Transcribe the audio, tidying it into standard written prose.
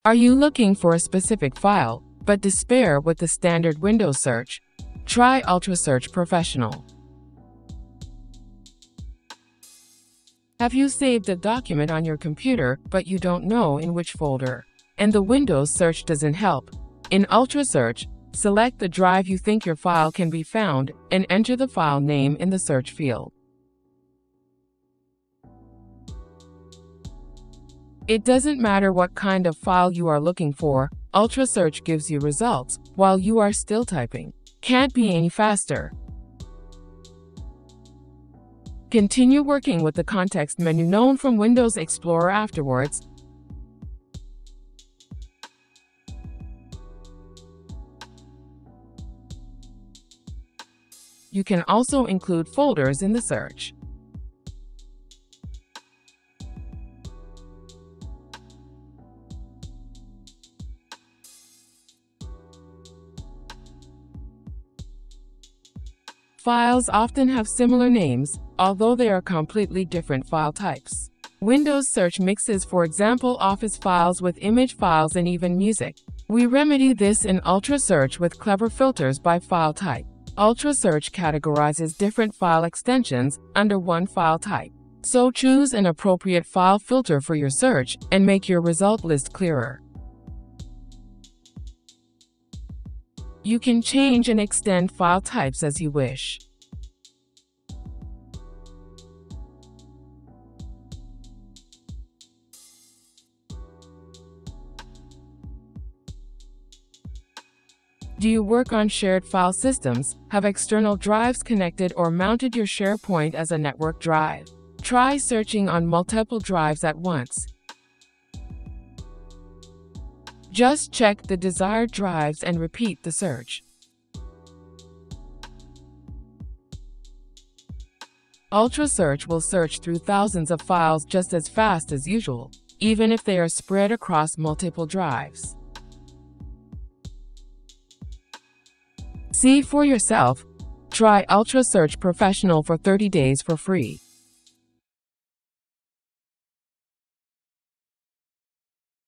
Are you looking for a specific file, but despair with the standard Windows search? Try UltraSearch Professional. Have you saved a document on your computer, but you don't know in which folder? And the Windows search doesn't help? In UltraSearch, select the drive you think your file can be found and enter the file name in the search field. It doesn't matter what kind of file you are looking for, UltraSearch gives you results while you are still typing. Can't be any faster. Continue working with the context menu known from Windows Explorer afterwards. You can also include folders in the search. Files often have similar names, although they are completely different file types. Windows search mixes, for example, Office files with image files and even music. We remedy this in UltraSearch with clever filters by file type. UltraSearch categorizes different file extensions under one file type. So choose an appropriate file filter for your search and make your result list clearer. You can change and extend file types as you wish. Do you work on shared file systems, have external drives connected, or mounted your SharePoint as a network drive? Try searching on multiple drives at once. Just check the desired drives and repeat the search. UltraSearch will search through thousands of files just as fast as usual, even if they are spread across multiple drives. See for yourself. Try UltraSearch Professional for 30 days for free.